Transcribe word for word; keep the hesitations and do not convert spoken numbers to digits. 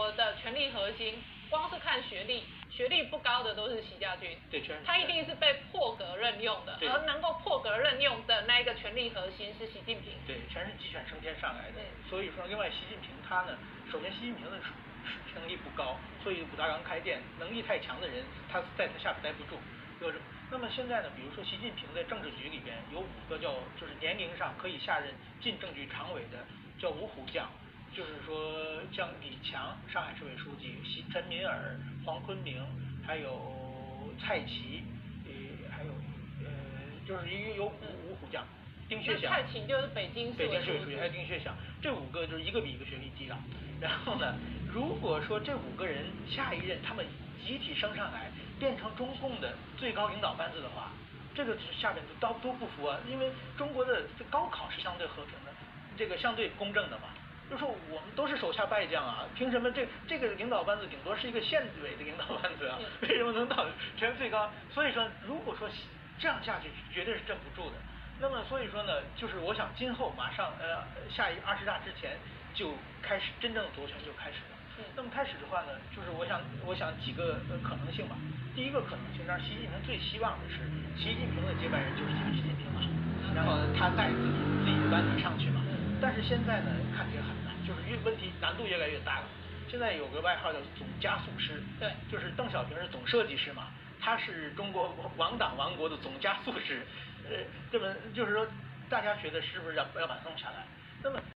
国的权力核心，光是看学历，学历不高的都是习家军， 对，全是他一定是被破格任用的，而能够破格任用的那一个权力核心是习近平。 对，全是鸡犬升天上来的。 嗯、 所以说，另外习近平他呢，首先习近平的能力不高，所以五大缸开店能力太强的人，他在他下边待不住。就是，那么现在呢，比如说习近平在政治局里边有五个叫就是年龄上可以下任进政局常委的叫五虎将，就是说像李强上海市委书记，习陈敏尔、黄坤明，还有蔡奇，呃，还有呃，就是一有五五虎将。丁薛祥， 蔡奇就是北京北京市委书记， 还有丁薛祥，这五个就是一个比一个学历低了。然后呢，如果说这五个人下一任他们集体升上来，变成中共的最高领导班子的话，这个下边都都不服啊，因为中国的高考是相对和平的，这个相对公正的嘛。就说我们都是手下败将啊，凭什么这这个领导班子顶多是一个县委的领导班子啊？为什么能到全最高？所以说，如果说这样下去，绝对是镇不住的。那么所以说呢，就是我想今后马上呃下一二十大之前就开始真正的夺权就开始了。 嗯、 那么开始的话呢，就是我想我想几个呃可能性吧。第一个可能性，让习近平最希望的是习近平的接班人就是习近平嘛，然后他带自己自己的班底上去嘛。但是现在呢，看起来很难，就是越问题难度越来越大了。现在有个外号叫总加速师， 对， 就是邓小平是总设计师嘛，他是中国亡党亡国的总加速师。呃，这么就是说，大家觉得是不是要要把它弄下来？那么